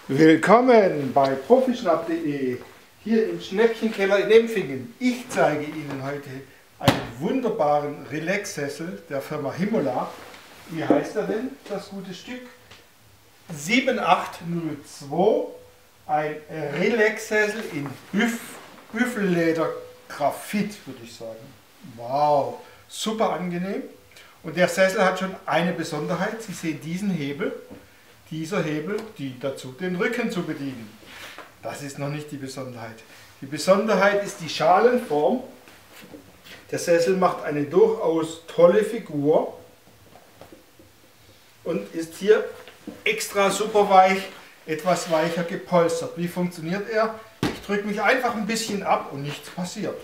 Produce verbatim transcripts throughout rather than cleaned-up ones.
Willkommen bei profischnapp punkt de, hier im Schnäppchenkeller in Empfingen. Ich zeige Ihnen heute einen wunderbaren Relax-Sessel der Firma Himola. Wie heißt er denn, das gute Stück? sieben acht null zwei, ein Relax-Sessel in Büff, Büffelleder Graphit, würde ich sagen. Wow, super angenehm. Und der Sessel hat schon eine Besonderheit. Sie sehen diesen Hebel. Dieser Hebel dient dazu, den Rücken zu bedienen. Das ist noch nicht die Besonderheit. Die Besonderheit ist die Schalenform. Der Sessel macht eine durchaus tolle Figur und ist hier extra super weich, etwas weicher gepolstert. Wie funktioniert er? Ich drücke mich einfach ein bisschen ab und nichts passiert.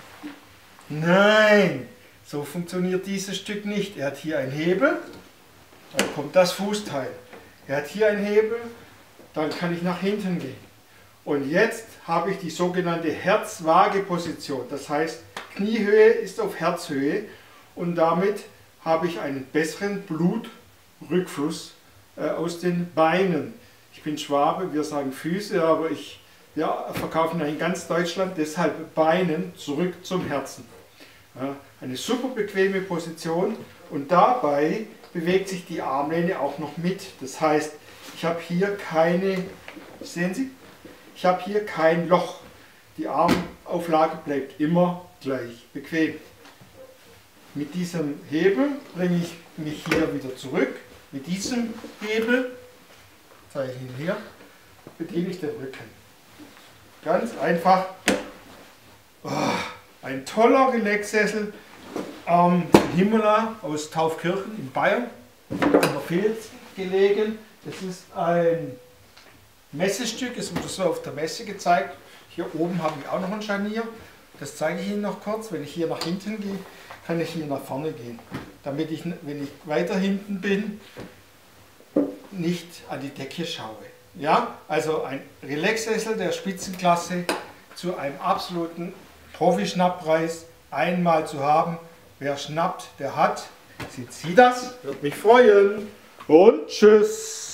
Nein, so funktioniert dieses Stück nicht. Er hat hier einen Hebel, dann kommt das Fußteil. Er hat hier einen Hebel, dann kann ich nach hinten gehen. Und jetzt habe ich die sogenannte Herz-Waage-Position. Das heißt, Kniehöhe ist auf Herzhöhe und damit habe ich einen besseren Blutrückfluss äh, aus den Beinen. Ich bin Schwabe, wir sagen Füße, aber ich ja, verkaufe in ganz Deutschland, deshalb Beinen zurück zum Herzen. Ja, eine super bequeme Position und dabei bewegt sich die Armlehne auch noch mit. Das heißt, ich habe hier keine, sehen Sie, ich habe hier kein Loch. Die Armauflage bleibt immer gleich bequem. Mit diesem Hebel bringe ich mich hier wieder zurück. Mit diesem Hebel, zeige ich Ihnen hier, bediene ich den Rücken. Ganz einfach. Oh, ein toller Relax-Sessel. Ähm, Himola aus Taufkirchen in Bayern, an der Vils gelegen. Das ist ein Messestück, es wurde so auf der Messe gezeigt. Hier oben habe ich auch noch ein Scharnier, das zeige ich Ihnen noch kurz. Wenn ich hier nach hinten gehe, kann ich hier nach vorne gehen, damit ich, wenn ich weiter hinten bin, nicht an die Decke schaue. Ja, also ein Relax-Sessel der Spitzenklasse zu einem absoluten Profi-Schnapppreis, einmal zu haben. Wer schnappt, der hat. Sind Sie das? Würde mich freuen. Und tschüss.